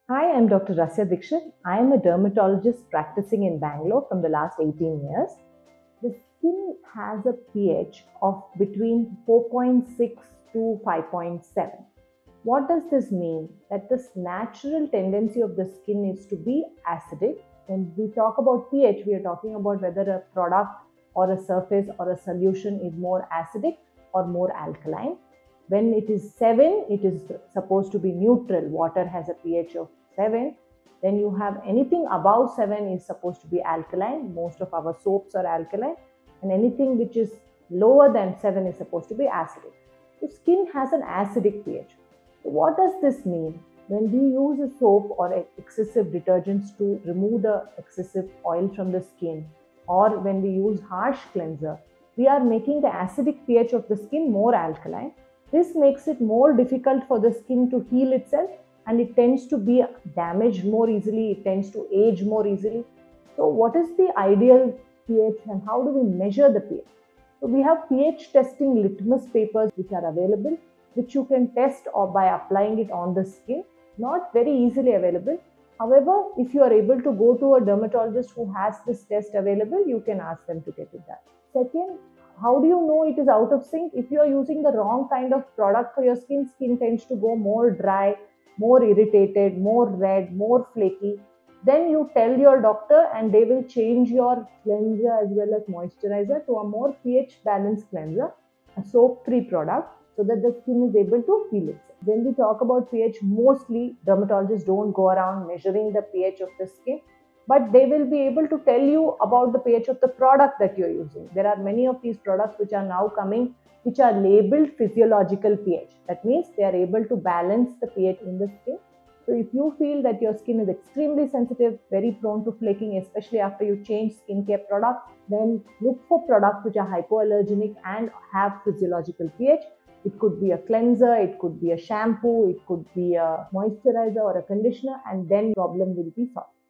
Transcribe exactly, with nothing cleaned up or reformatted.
Hi, I'm Doctor Rasya Dixit. I am a dermatologist practicing in Bangalore from the last eighteen years. The skin has a pH of between four point six to five point seven. What does this mean? That this natural tendency of the skin is to be acidic. When we talk about pH, we are talking about whether a product or a surface or a solution is more acidic or more alkaline. When it is seven, it is supposed to be neutral. Water has a pH of seven. Then you have anything above seven is supposed to be alkaline. Most of our soaps are alkaline. And anything which is lower than seven is supposed to be acidic. So skin has an acidic pH. So what does this mean? When we use a soap or excessive detergents to remove the excessive oil from the skin, or when we use harsh cleanser, we are making the acidic pH of the skin more alkaline. This makes it more difficult for the skin to heal itself, and it tends to be damaged more easily, it tends to age more easily. So what is the ideal pH and how do we measure the pH? So we have pH testing litmus papers which are available, which you can test or by applying it on the skin. Not very easily available. However, if you are able to go to a dermatologist who has this test available, you can ask them to get it done. Second, how do you know it is out of sync? If you are using the wrong kind of product for your skin, skin tends to go more dry, more irritated, more red, more flaky. Then you tell your doctor and they will change your cleanser as well as moisturizer to a more pH balanced cleanser, a soap-free product, so that the skin is able to heal itself. When we talk about pH, mostly dermatologists don't go around measuring the pH of the skin, but they will be able to tell you about the pH of the product that you're using. There are many of these products which are now coming, which are labeled physiological pH. That means they are able to balance the pH in the skin. So if you feel that your skin is extremely sensitive, very prone to flaking, especially after you change skincare products, then look for products which are hypoallergenic and have physiological pH. It could be a cleanser, it could be a shampoo, it could be a moisturizer or a conditioner, and then problem will be solved.